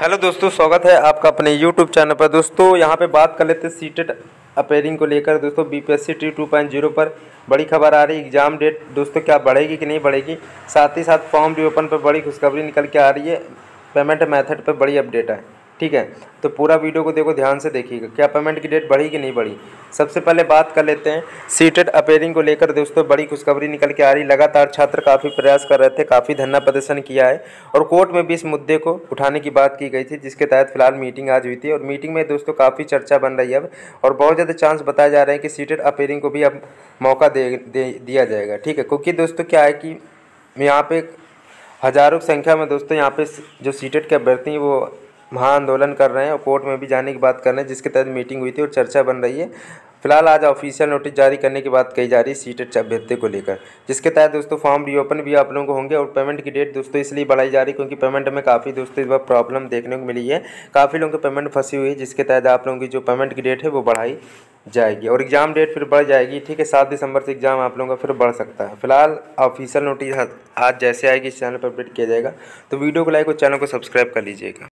Hello दोस्तों, स्वागत है आपका अपने यूट्यूब चैनल पर। दोस्तों यहाँ पे बात कर लेते हैं सीटेट अपेयरिंग को लेकर। दोस्तों बीपीएससी टी 2.0 पर बड़ी खबर आ रही है। एग्ज़ाम डेट दोस्तों क्या बढ़ेगी कि नहीं बढ़ेगी, साथ ही साथ फॉर्म रीओपन पर बड़ी खुशखबरी निकल के आ रही है। पेमेंट मेथड पर बड़ी अपडेट है, ठीक है। तो पूरा वीडियो को देखो, ध्यान से देखिएगा, क्या पेमेंट की डेट बढ़ी कि नहीं बढ़ी। सबसे पहले बात कर लेते हैं सीटेट अपेयरिंग को लेकर। दोस्तों बड़ी खुशखबरी निकल के आ रही। लगातार छात्र काफ़ी प्रयास कर रहे थे, काफ़ी धरना प्रदर्शन किया है और कोर्ट में भी इस मुद्दे को उठाने की बात की गई थी, जिसके तहत फिलहाल मीटिंग आज हुई थी। और मीटिंग में दोस्तों काफ़ी चर्चा बन रही है अब, और बहुत ज़्यादा चांस बताए जा रहे हैं कि सीटेट अपेयरिंग को भी अब मौका दिया जाएगा, ठीक है। क्योंकि दोस्तों क्या है कि यहाँ पे हज़ारों की संख्या में दोस्तों यहाँ पे जो सीटेट के अभ्यर्थी हैं वो महाआंदोलन कर रहे हैं और कोर्ट में भी जाने की बात कर रहे हैं, जिसके तहत मीटिंग हुई थी और चर्चा बन रही है। फिलहाल आज ऑफिशियल नोटिस जारी करने की बात कही जा रही है सीटेट अभ्यर्थी को लेकर, जिसके तहत दोस्तों फॉर्म रीओपन भी आप लोगों को होंगे। और पेमेंट की डेट दोस्तों इसलिए बढ़ाई जा रही है क्योंकि पेमेंट में काफ़ी दोस्तों इस बार प्रॉब्लम देखने को मिली है। काफ़ी लोगों की पेमेंट फंसी हुई है, जिसके तहत आप लोगों की जो पेमेंट की डेट है वो बढ़ाई जाएगी और एग्ज़ाम डेट फिर बढ़ जाएगी, ठीक है। 7 दिसंबर से एग्ज़ाम आप लोगों का फिर बढ़ सकता है। फिलहाल ऑफिशियल नोटिस आज जैसे आएगी इस चैनल पर अपडेट किया जाएगा। तो वीडियो को लाइक और चैनल को सब्सक्राइब कर लीजिएगा।